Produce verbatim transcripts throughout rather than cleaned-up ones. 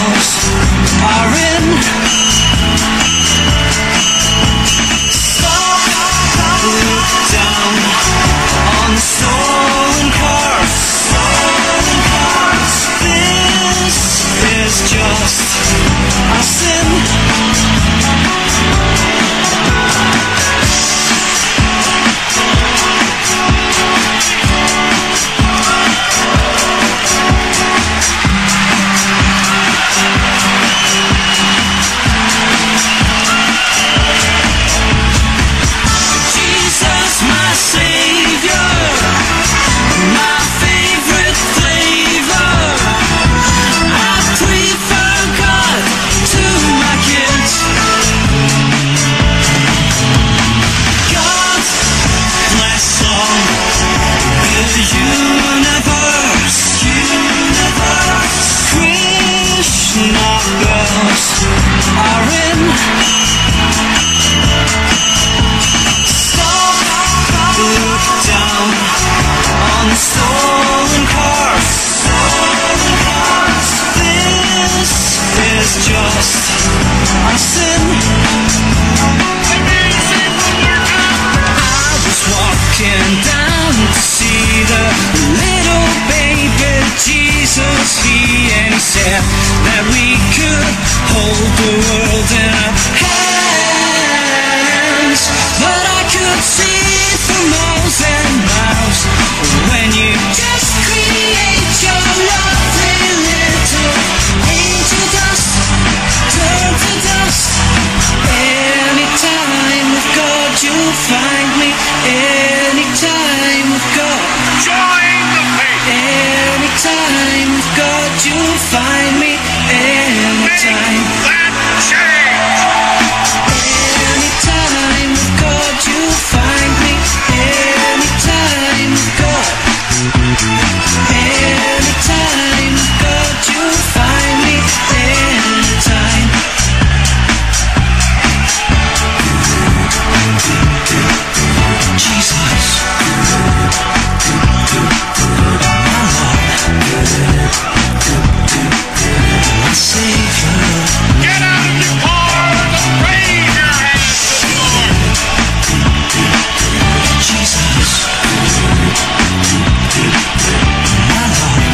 bells are in. Stop, look down on the stolen cars. Stolen cars. This is just a sin. Jesus, my saviour, my favourite flavour. I prefer God to my kids. God bless all the universe. Universe. Krishna bells are in. Look down on the stolen cars. Stolen cars. This is just a sin. I was walking down to see the little baby Jesus. He and he said that we could hold the world in our hands, but I could see miles and miles when you just create your lovely little angel dust, turn to dust. Anytime with God you'll find me. Anytime with God, join the faith. Anytime with God you'll find me. Anytime. Make that change. Anytime with God you'll find me. Anytime with God. Anytime with God you'll find me. Anytime. Jesus, my Lord, my Saviour. Get out of your car and raise your hands to the Lord. Jesus, my Lord,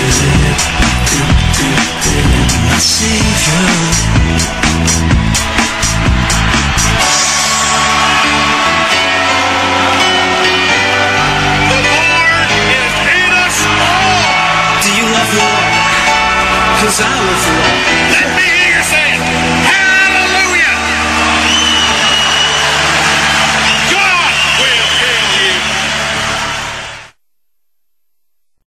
my Saviour. The Lord is in us all. Do you love the Lord? 'Cause I love the Lord.